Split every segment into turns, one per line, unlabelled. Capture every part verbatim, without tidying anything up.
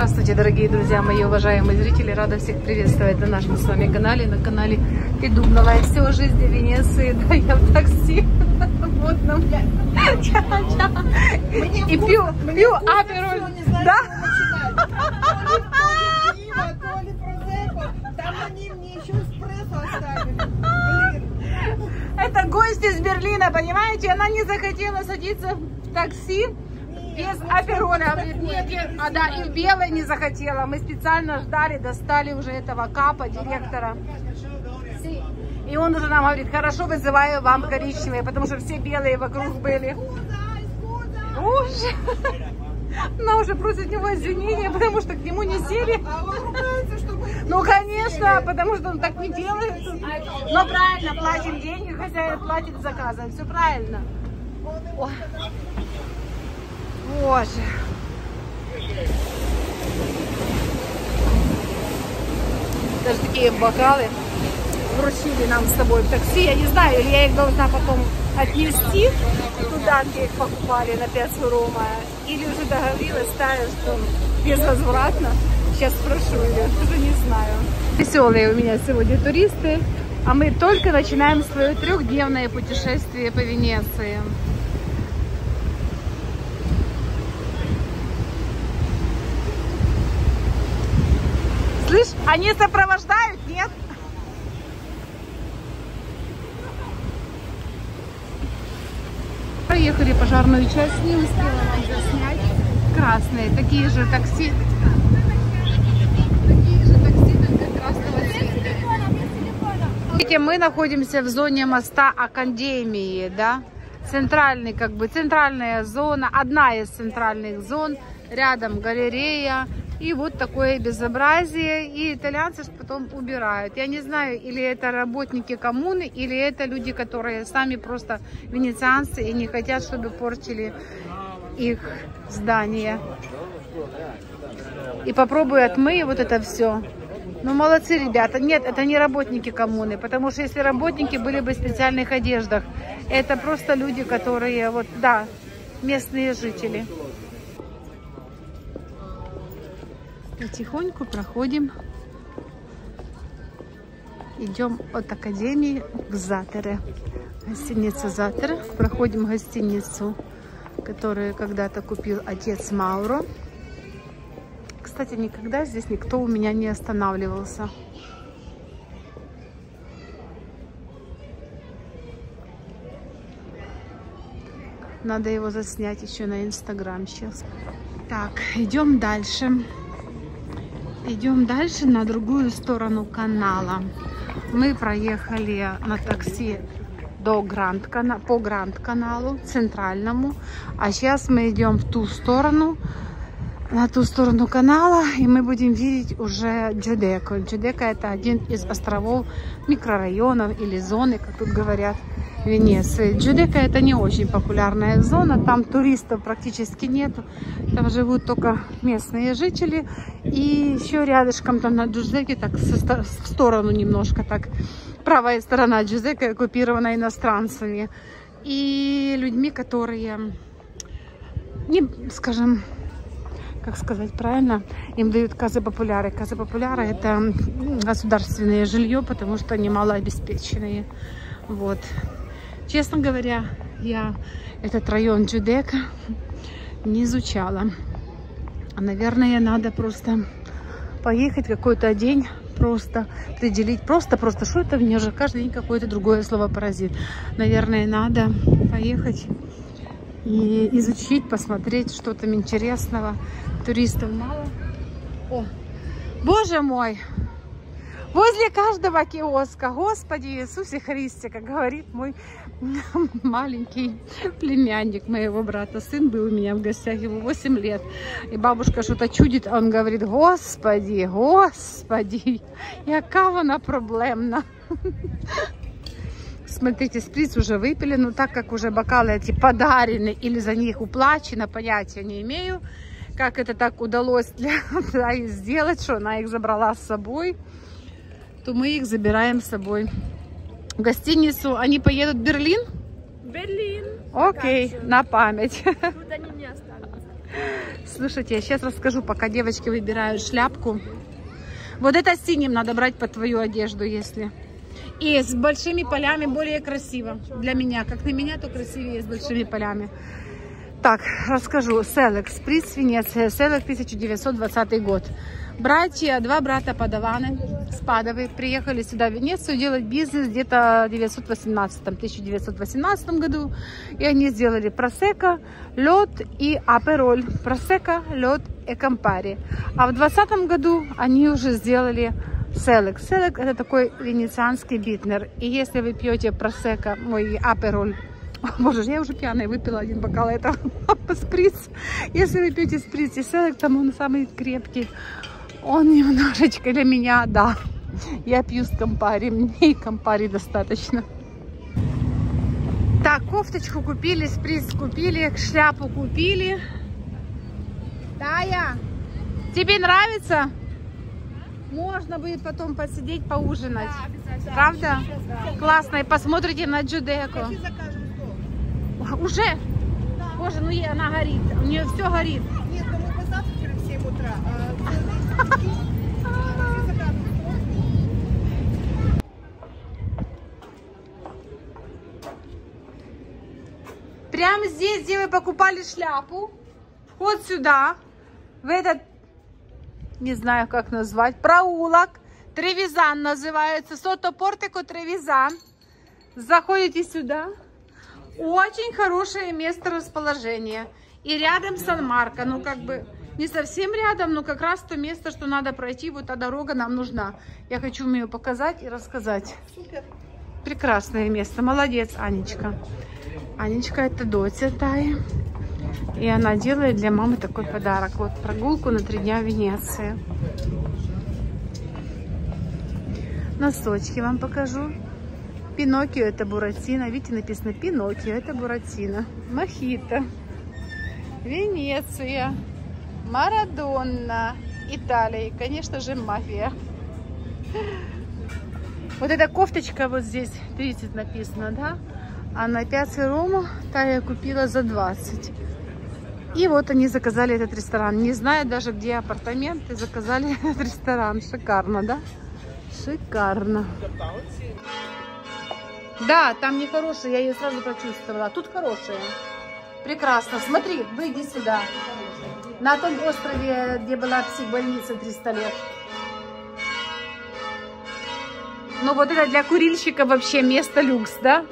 Здравствуйте, дорогие друзья, мои уважаемые зрители! Рада всех приветствовать на нашем с вами канале, на канале Придуманная все жизнь в Венеции. Да, я в такси. Вот нам. И пью, пью апероль. Да? Это гость из Берлина, понимаете? Она не захотела садиться в такси без апероля. Говорит, нет, нет, а да, и в белой не захотела. Мы специально ждали, достали уже этого капа, директора. И он уже нам говорит, хорошо, вызываю вам коричневые, потому что все белые вокруг были. Ужас! Она уже просит него извинения, потому что к нему не сели. Ну, конечно, потому что он так не делает. Но правильно, платим деньги, хозяин платит заказом. Все правильно. Ой. Боже. Даже такие бокалы вручили нам с собой в такси. Я не знаю, или я их должна потом отнести туда, где их покупали на пять рома, или уже договорилась, ставя, что безвозвратно. Сейчас спрошу ее, уже не знаю. Веселые у меня сегодня туристы, а мы только начинаем свое трехдневное путешествие по Венеции. Слышь, они сопровождают, нет? Проехали пожарную часть, не успела вам заснять. Красные, такие же такси. Такие же такси, только красного цвета. Видите, мы находимся в зоне моста Академии, да? Центральный, как бы, центральная зона, одна из центральных зон. Рядом галерея. И вот такое безобразие. И итальянцы потом убирают. Я не знаю, или это работники коммуны, или это люди, которые сами просто венецианцы и не хотят, чтобы портили их здание. И попробую отмыть вот это все. Ну, молодцы, ребята. Нет, это не работники коммуны, потому что если работники были бы в специальных одеждах, это просто люди, которые, вот, да, местные жители. Потихоньку проходим, идем от Академии к Затере. Гостиница Затере. Проходим гостиницу, которую когда-то купил отец Мауро. Кстати, никогда здесь никто у меня не останавливался. Надо его заснять еще на Инстаграм сейчас. Так, идем дальше. Идем дальше на другую сторону канала. Мы проехали на такси до Гранд Канала, по Гранд Каналу, центральному. А сейчас мы идем в ту сторону, на ту сторону канала, и мы будем видеть уже Джудеку. Джудека — это один из островов, микрорайонов или зоны, как тут говорят, Венеции. Джудека — это не очень популярная зона, там туристов практически нету, там живут только местные жители. И еще рядышком там на Джудеке, так в сторону немножко, так правая сторона Джудека оккупирована иностранцами и людьми, которые, не, скажем, как сказать правильно, им дают казы популяры. Казы популяры — это государственное жилье, потому что они малообеспеченные. Вот. Честно говоря, я этот район Джудека не изучала. Наверное, надо просто поехать какой-то день, просто определить, просто-просто, что это, мне же каждый день какое-то другое слово паразит. Наверное, надо поехать и изучить, посмотреть, что там интересного. Туристов мало. О, боже мой! Возле каждого киоска, Господи Иисусе Христе, как говорит мой маленький племянник моего брата. Сын был у меня в гостях, ему восемь лет. И бабушка что-то чудит, а он говорит: Господи, Господи, яка вона проблемна. Смотрите, сприц уже выпили, но так как уже бокалы эти подарены или за них уплачено, понятия не имею, как это так удалось для, для сделать, что она их забрала с собой, то мы их забираем с собой в гостиницу. Они поедут в Берлин?
Берлин.
Окей, на память.
Тут они не останутся.
Слушайте, я сейчас расскажу, пока девочки выбирают шляпку. Вот это синим надо брать под твою одежду, если. И с большими полями более красиво. Для меня, как на меня, то красивее с большими полями. Так, расскажу. Селекс, приз Венеция, Селекс тысяча девятьсот двадцатый год. Братья, два брата Падаваны, Спадовы, приехали сюда в Венецию делать бизнес где-то в тысяча девятьсот восемнадцатом году. И они сделали просека, лед и апероль. Просека, лед и кампари. А в двадцатом году они уже сделали Селекс. Селекс это такой венецианский битнер. И если вы пьете просека, мой апероль, боже, я уже пьяная, выпила один бокал этого сприц. Если вы пьете сприц и Селекс, там он самый крепкий. Он немножечко для меня, да. Я пью с кампари, мне и кампари достаточно. Так, кофточку купили, сприц купили, шляпу купили. Тая, тебе нравится? Можно будет потом посидеть, поужинать. Да, правда? Да. Классно. И посмотрите на Джудеку. Уже? Да. Боже, ну ей она горит. У нее все горит. Нет, ну мы позавтракали в семь утра. Прямо здесь, где вы покупали шляпу, вход сюда, в этот, не знаю как назвать, проулок, Тревизан называется, Сото-Портико Тревизан. Заходите сюда. Очень хорошее место расположения. И рядом Сан-Марко, ну как бы не совсем рядом, но как раз то место, что надо пройти, вот та дорога нам нужна. Я хочу вам ее показать и рассказать. Супер. Прекрасное место, молодец, Анечка. Анечка это дочь Таи. И она делает для мамы такой подарок. Вот прогулку на три дня в Венеции. Носочки вам покажу. Пиноккио это Буратино. Видите, написано Пиноккио это Буратино. Мохито. Венеция. Марадонна. Италия. И, конечно же, мафия. Вот эта кофточка вот здесь, тридцать написано, да? А на Пиацци Рома Тая купила за двадцать. И вот они заказали этот ресторан. Не знаю даже, где апартаменты. Заказали этот ресторан. Шикарно, да? Шикарно. Да, там не хорошие. Я ее сразу прочувствовала. Тут хорошие. Прекрасно. Смотри, выйди сюда. На том острове, где была психбольница триста лет. Ну вот это для курильщика вообще место люкс, да?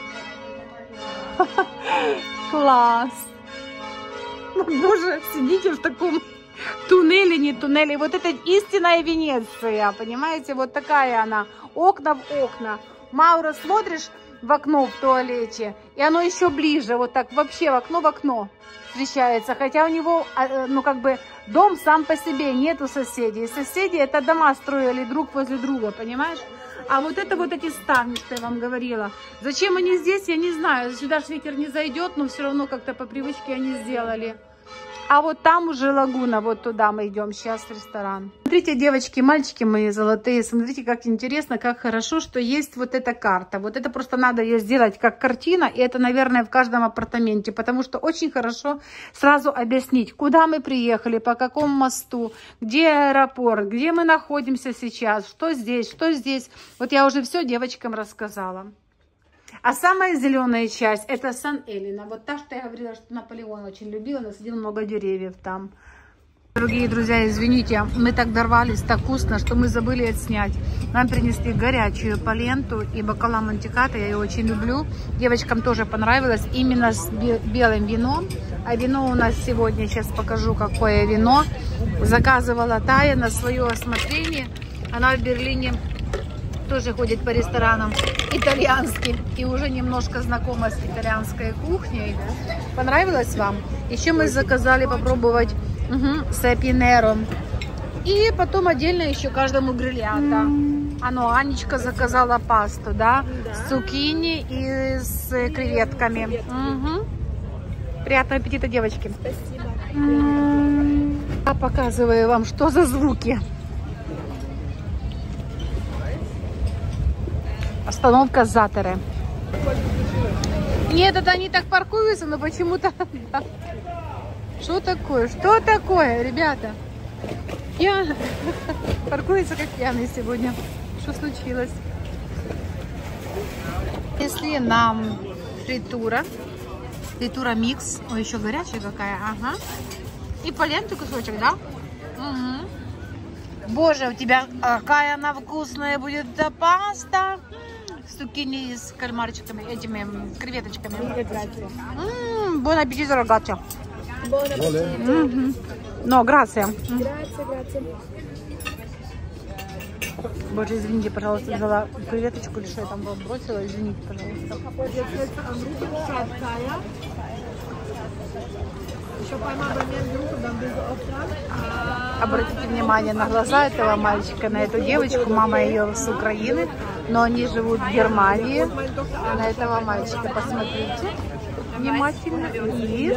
Класс. Ну, боже, сидите в таком туннеле, не туннеле. Вот это истинная Венеция, понимаете? Вот такая она. Окна в окна. Маура, смотришь в окно в туалете, и оно еще ближе, вот так вообще в окно в окно встречается. Хотя у него, ну как бы, дом сам по себе, нету соседей. Соседи это дома строили друг возле друга, понимаешь? А вот это вот эти ставни, что я вам говорила. Зачем они здесь, я не знаю. Сюда же ветер не зайдет, но все равно как-то по привычке они сделали. А вот там уже лагуна, вот туда мы идем сейчас в ресторан. Смотрите, девочки, мальчики мои золотые, смотрите, как интересно, как хорошо, что есть вот эта карта. Вот это просто надо ее сделать как картина, и это, наверное, в каждом апартаменте, потому что очень хорошо сразу объяснить, куда мы приехали, по какому мосту, где аэропорт, где мы находимся сейчас, что здесь, что здесь. Вот я уже все девочкам рассказала. А самая зеленая часть это Сан-Элино. Вот та, что я говорила, что Наполеон очень любил, насадил много деревьев там. Дорогие друзья, извините, мы так дорвались, так вкусно, что мы забыли отснять. Нам принесли горячую поленту и бокала мантиката, я ее очень люблю. Девочкам тоже понравилось, именно с белым вином. А вино у нас сегодня, сейчас покажу, какое вино. Заказывала Тая на свое осмотрение. Она в Берлине тоже ходит по ресторанам итальянским и уже немножко знакома с итальянской кухней. Понравилось вам? Еще мы заказали попробовать угу, сапинеро. И потом отдельно еще каждому грильята. Оно, Анечка заказала пасту, да? С цукини и с креветками. Угу. Приятного аппетита, девочки.
Спасибо.
Я показываю вам, что за звуки. Остановка Затере. Нет, это они так паркуются, но почему-то... Что такое? Что такое, ребята? Я паркуется как пьяный сегодня. Что случилось? Если нам фритура, фритура микс, ой, еще горячая какая, ага. И поленту кусочек, да? Угу. Боже, у тебя какая она вкусная будет эта паста. С цукини с кальмарчиками, этими креветочками. Ммм, бон аппетит, рогача. Но, грация. Боже, извините, пожалуйста, взяла креветочку или что я там бросила. Извините, пожалуйста. Обратите внимание на глаза этого мальчика, на эту девочку. Мама ее с Украины, но они живут в Германии. На этого мальчика посмотрите внимательно. И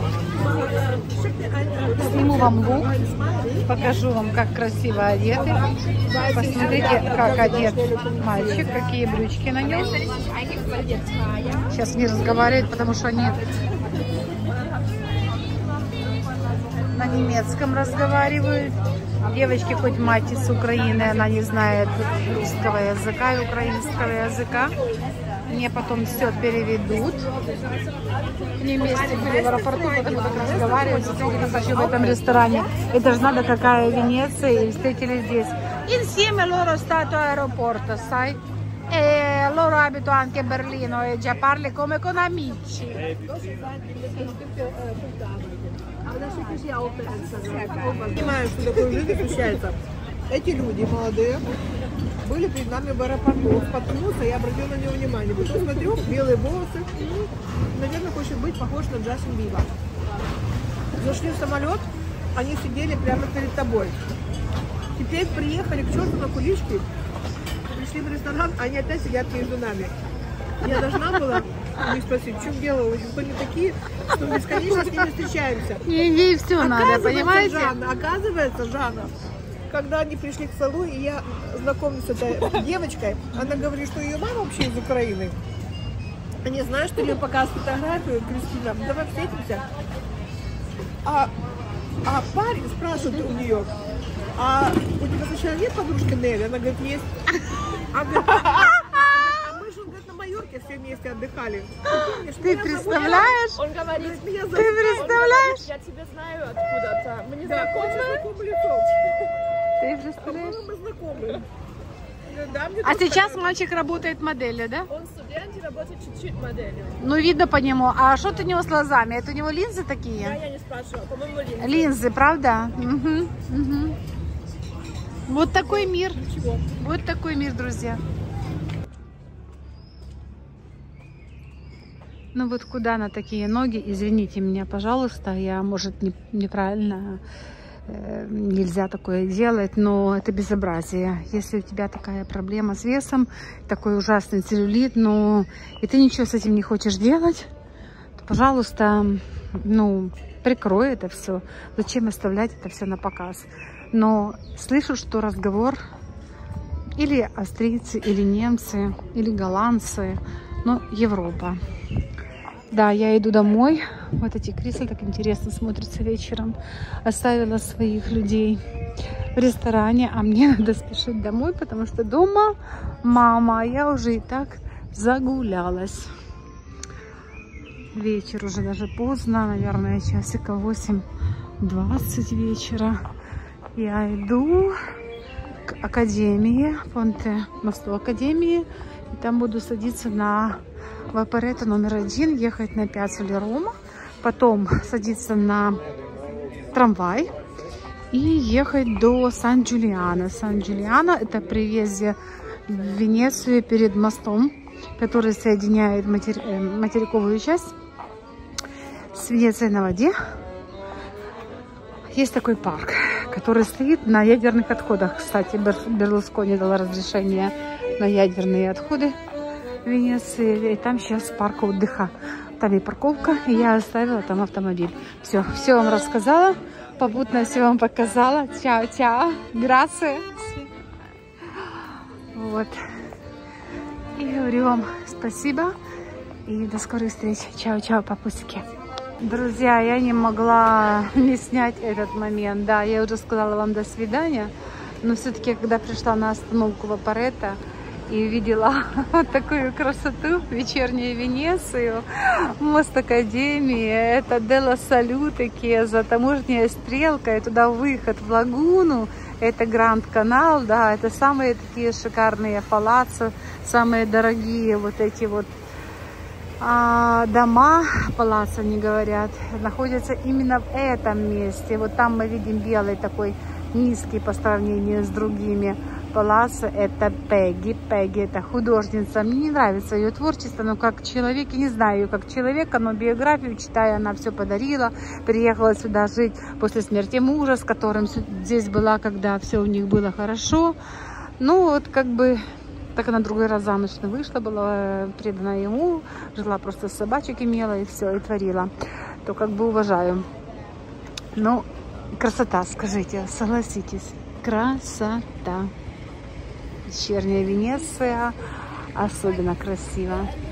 сниму вам лук, покажу вам, как красиво одеты. Посмотрите, как одет мальчик, какие брючки на нем. Сейчас не разговаривают, потому что они на немецком разговаривают. Девочки, хоть мать из Украины, она не знает русского языка и украинского языка. Мне потом все переведут. Они вместе были в аэропорту, потому как разговаривать. Смотрите, в этом ресторане. Это же надо, какая Венеция, и встретились здесь. Insieme loro stato aeroporto, sai? E loro abito anche a Berlino e già parli come con amici.
Понимаю, что такое жизнь ощущается. Эти люди молодые были перед нами в аэропорту. Он споткнулся, я обратила на него внимание. Потом смотрю, белые волосы. Наверное, хочет быть похож на Джастин Бибер. Зашли в самолет, они сидели прямо перед тобой. Теперь приехали к черту на кулички, пришли в ресторан, они опять сидят между нами. Я должна была у них спросить, в чем дело, что они такие, что мы бесконечно с ними встречаемся.
И ей все надо, понимаете?
Жанна, оказывается, Жанна, когда они пришли к столу, и я знакомлюсь с этой девочкой, она говорит, что ее мама вообще из Украины. Они знают, что ее показывают фотографию, Кристина, давай встретимся. А, а парень спрашивает у нее, а у тебя сначала нет подружки Нелли? Она говорит, есть. Она говорит, а мы же говорит, на Майорке все вместе отдыхали. Помнишь,
Ты представляешь?
Он говорит,
Ты представляешь?
я тебя знаю откуда-то. Мы не
да,
знакомы.
знакомы лицо.
Ты представляешь?
Мы знакомы. Да,
А сейчас мальчик работает моделью, да?
Он студент и работает чуть-чуть моделью.
Ну, видно по нему. А что у него с глазами? Это у него линзы такие?
Да, я не спрашивала. По-моему, линзы.
Линзы, правда? Угу, угу. Вот такой мир.
Ничего.
Вот такой мир, друзья. Ну вот куда на такие ноги? Извините меня, пожалуйста. Я, может, не, неправильно... Нельзя такое делать, но это безобразие. Если у тебя такая проблема с весом, такой ужасный целлюлит, но и ты ничего с этим не хочешь делать, то, пожалуйста, ну, прикрой это все. Зачем оставлять это все на показ? Но слышу, что разговор или австрийцы, или немцы, или голландцы, но Европа. Да, я иду домой. Вот эти кресла так интересно смотрятся вечером. Оставила своих людей в ресторане, а мне надо спешить домой, потому что дома мама, а я уже и так загулялась. Вечер уже даже поздно, наверное, часика восемь двадцать вечера. Я иду к академии, Понте Мосту Академии, и там буду садиться на Вапоретто номер один, ехать на Пьяццоле Рома, потом садиться на трамвай и ехать до Сан-Джулиано. Сан-Джулиано — это при въезде в Венецию перед мостом, который соединяет матери... материковую часть с Венецией на воде. Есть такой парк, который стоит на ядерных отходах. Кстати, Берлускони дала разрешение на ядерные отходы в Венеции. И там сейчас парк отдыха. Там и парковка, и я оставила там автомобиль. Все, все вам рассказала, попутно все вам показала. Чао, чао, грация. Вот. И говорю вам спасибо и до скорых встреч. Чао, чао, папусики. Друзья, я не могла не снять этот момент. Да, я уже сказала вам до свидания, но все-таки, когда пришла на остановку в Апаретто и увидела вот такую красоту, вечернюю Венецию, мост Академии, это Делла Салюте, Кеза, таможенная стрелка, и туда выход в лагуну, это Гранд Канал, да, это самые такие шикарные палаццо, самые дорогие вот эти вот А дома, палац, они говорят, находятся именно в этом месте. Вот там мы видим белый такой низкий по сравнению с другими палаццо. Это Пегги. Пегги — это художница. Мне не нравится ее творчество, но как человек, я не знаю ее как человека, но биографию читая, она все подарила. Приехала сюда жить после смерти мужа, с которым здесь была, когда все у них было хорошо. Ну вот как бы... Так она другой раз замуж не вышла, была предана ему, жила просто с собачек имела и все, и творила. То как бы уважаю. Ну, красота, скажите, согласитесь. Красота. Вечерняя Венеция особенно красиво.